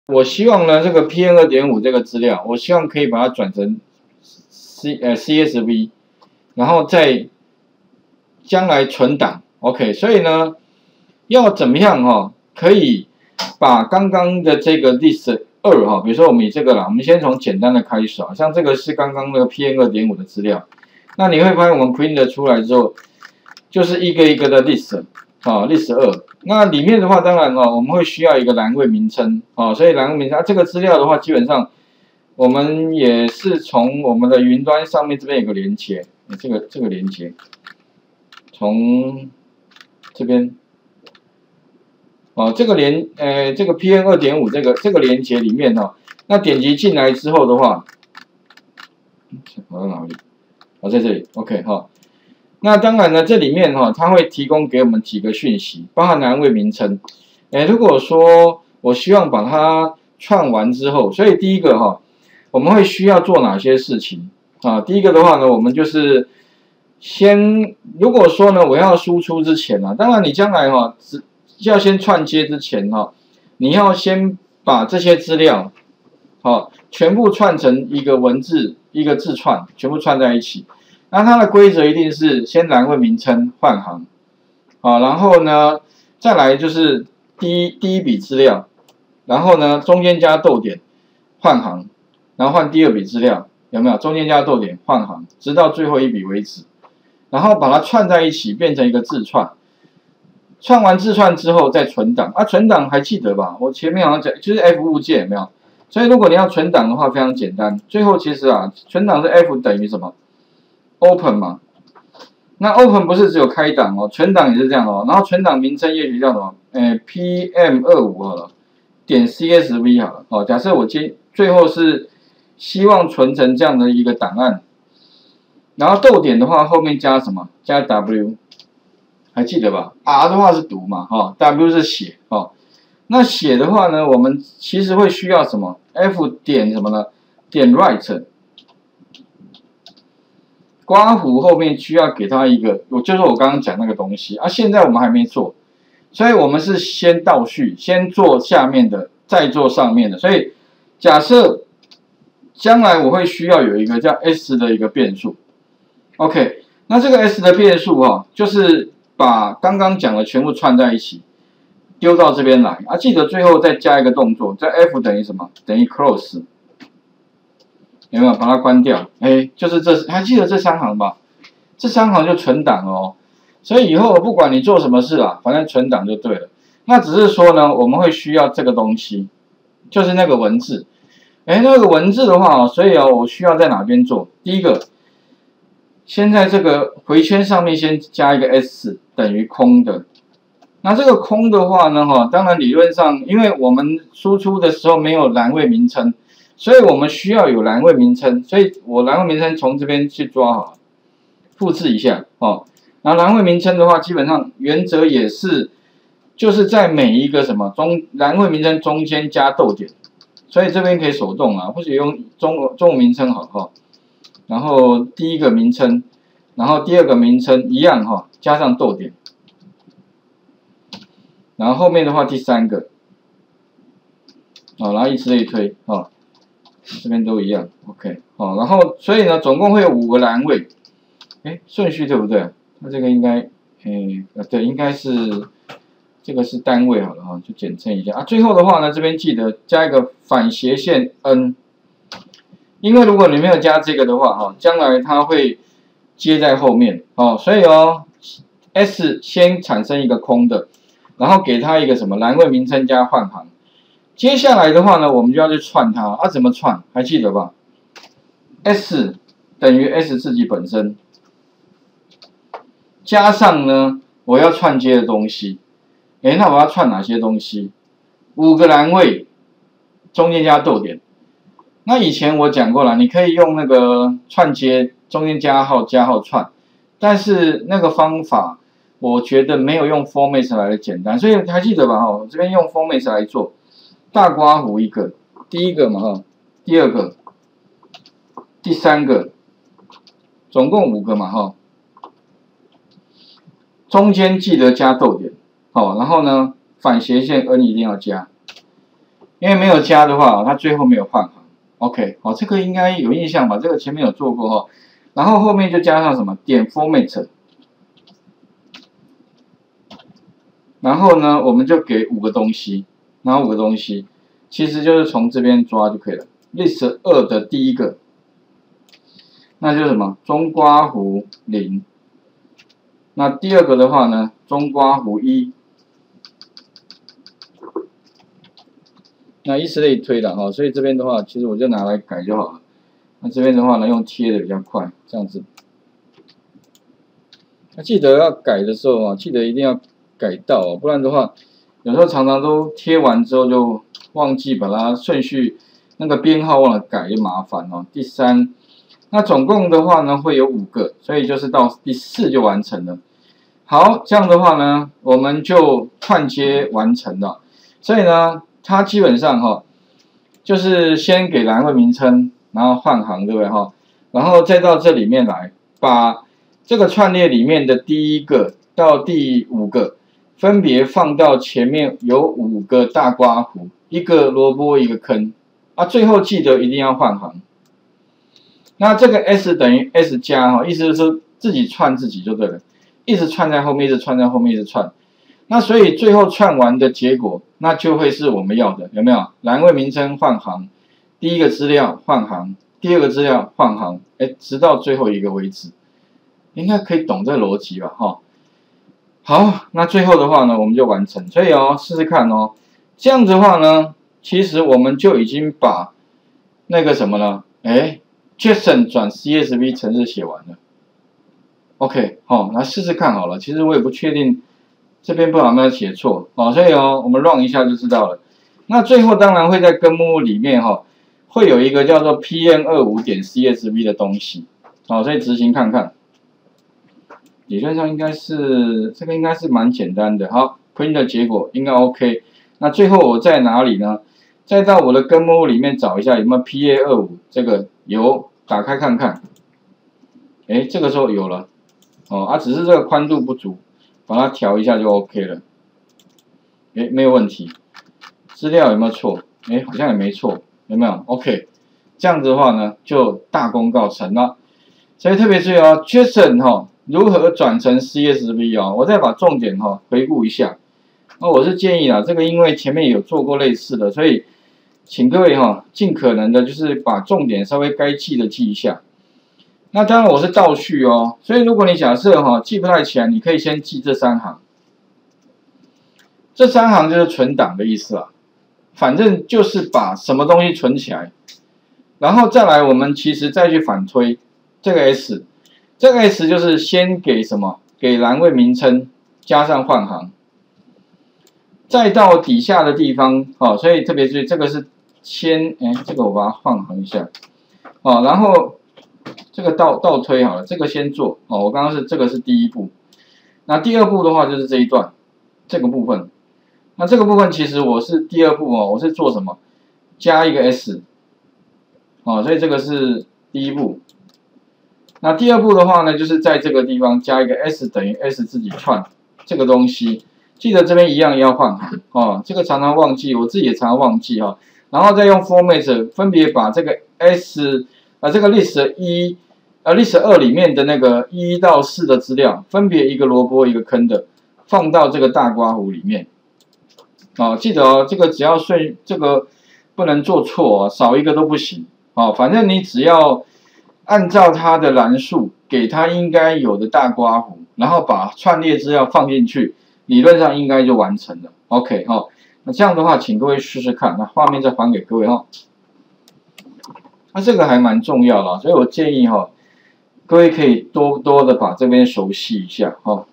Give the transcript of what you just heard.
我希望呢这个 PM 2.5这个资料，我希望可以把它转成CSV， 然后再将来存档 ，OK， 所以呢要怎么样可以把刚刚的这个 list 2比如说我们以这个啦，我们先从简单的开始啊，像这个是刚刚那个 PM 2.5的资料，那你会发现我们 print 出来之后，就是一个一个的 list。list 2，那里面的话，当然我们会需要一个栏位名称所以栏位名称这个资料的话，基本上我们也是从我们的云端上面这边有个连接，这个连接从这边这个这个 PM 2.5这个连接里面那点击进来之后的话，跑到哪里？在这里 ，OK 那当然呢，这里面它会提供给我们几个讯息，包含栏位名称。如果说我希望把它串完之后，所以第一个我们会需要做哪些事情第一个的话呢，我们就是如果说呢我要输出之前当然你将来要先串接之前你要先把这些资料全部串成一个文字一个字串，全部串在一起。那它的规则一定是先栏位名称换行，然后呢，再来就是第一笔资料，然后呢中间加逗点换行，然后换第二笔资料，有没有？中间加逗点换行，直到最后一笔为止，然后把它串在一起变成一个字串，串完字串之后再存档存档还记得吧？我前面好像讲就是 F 物件有没有？所以如果你要存档的话非常简单，最后其实存档是 F 等于什么？Open 嘛，那 Open 不是只有开档存档也是这样然后存档名称也许叫什么？PM25好了，点 CSV 好了假设我最后是希望存成这样的一个档案，然后逗点的话后面加什么？加 W， 还记得吧 ？R 的话是读嘛W 是写那写的话呢，我们其实会需要什么 ？F 点什么呢？点 Write。刮弧后面需要给它一个，就是我刚刚讲那个东西现在我们还没做，所以我们是先倒序，先做下面的，再做上面的。所以假设将来我会需要有一个叫 S 的一个变数 ，OK， 那这个 S 的变数就是把刚刚讲的全部串在一起，丢到这边来记得最后再加一个动作，在 F 等于什么？等于 close。有没有把它关掉？就是这，还记得这3行吧？这3行就存档所以以后不管你做什么事反正存档就对了。那只是说呢，我们会需要这个东西，就是那个文字。那个文字的话所以我需要在哪边做？第一个，先在这个回圈上面先加一个 S 等于空的。那这个空的话呢当然理论上，因为我们输出的时候没有栏位名称。所以我们需要有栏位名称，所以我栏位名称从这边去抓好了，复制一下然后栏位名称的话，基本上原则也是，就是在每一个栏位名称中间加逗点，所以这边可以手动或者用中文名称好然后第一个名称，然后第二个名称一样加上逗点，然后后面的话第3个然后以此类推这边都一样 ，OK， 然后所以呢，总共会有5个栏位，顺序对不对？那这个应该，对，应该是这个是单位好了就简称一下最后的话呢，这边记得加一个反斜线 N， 因为如果你没有加这个的话将来它会接在后面所以S 先产生一个空的，然后给它一个什么栏位名称加换行。接下来的话呢，我们就要去串它怎么串？还记得吧 ？S 等于 S 自己本身，加上呢我要串接的东西。那我要串哪些东西？5个栏位，中间加逗点。那以前我讲过了，你可以用那个串接，中间加号串，但是那个方法我觉得没有用 format 来的简单，所以还记得吧？我这边用 format 来做。大刮弧一个，第一个嘛第二个，第3个，总共5个嘛中间记得加逗点然后呢反斜线 N 一定要加因为没有加的话，它最后没有换行。OK， 好，这个应该有印象吧？这个前面有做过哈。然后后面就加上什么点 format， 然后呢，我们就给5个东西，然后5个东西，其实就是从这边抓就可以了。list 2的第一个，那就是什么？中刮弧0。那第二个的话呢，中刮弧1。那以此类推的哈，所以这边的话，其实我就拿来改就好了。那这边的话呢，用贴的比较快，这样子。那记得要改的时候啊，记得一定要改到哦，不然的话，有时候常常都贴完之后就忘记把它顺序那个编号忘了改，就麻烦哦。第3，那总共的话呢会有5个，所以就是到第4就完成了。好，这样的话呢，我们就串接完成了。所以呢，它基本上哈，就是先给栏位名称，然后换行，对不对哈？然后再到这里面来，把这个串列里面的第1个到第5个，分别放到前面有5个大刮弧，一个萝卜一个坑，啊，最后记得一定要换行。那这个 S 等于 S 加哈，意思就是自己串自己就对了，一直串在后面，一直串在后面，一直串。那所以最后串完的结果，那就会是我们要的，有没有？栏位名称换行，第1个资料换行，第2个资料换行，直到最后一个为止，应该可以懂这个逻辑吧？哈。好，那最后的话呢，我们就完成。所以哦，试试看哦。这样子的话呢，其实我们就已经把那个什么了，JSON 转 CSV 程式写完了。OK， 好，来试试看好了。其实我也不确定。这边不知道有没有写错哦，所以哦，我们 run 一下就知道了。那最后当然会在根目录里面哈，会有一个叫做 pn25.csv 的东西，好，所以执行看看。理论上应该是这个应该是蛮简单的，好 ，print 的结果应该 OK。那最后我在哪里呢？再到我的根目录里面找一下有没有 PA25，这个有，打开看看。这个时候有了，哦，只是这个宽度不足。把它调一下就 OK 了，没有问题。资料有没有错？好像也没错，有没有 ？OK， 这样子的话呢，就大功告成了。所以特别注意哦 ，JSON 哈如何转成 CSV 哦，我再把重点回顾一下。那我是建议啦，这个因为前面有做过类似的，所以请各位尽可能的就是把重点稍微该记的记一下。那当然我是倒叙哦，所以如果你假设记不太起来，你可以先记这3行。这3行就是存档的意思啦，反正就是把什么东西存起来，然后再来我们其实再去反推这个 S， 这个 S 就是先给什么？给栏位名称加上换行，再到底下的地方所以特别注意这个是先这个我把它换行一下然后。这个倒推好了，这个先做我刚刚这个是第1步，那第2步的话就是这一段这个部分，那这个部分其实我是第2步我是做什么？加一个 S 所以这个是第1步。那第2步的话呢，就是在这个地方加一个 S 等于 S 自己串这个东西，记得这边一样要换行这个常常忘记，我自己也常常忘记然后再用 format 分别把这个 S。这个 list list 2里面的那个1到4的资料，分别一个萝卜一个坑的，放到这个大刮弧里面。记得这个只要这个不能做错少一个都不行。反正你只要按照它的栏数，给它应该有的大刮弧，然后把串列资料放进去，理论上应该就完成了。OK 那这样的话，请各位试试看。那画面再还给各位那这个还蛮重要的，所以我建议各位可以多多的把这边熟悉一下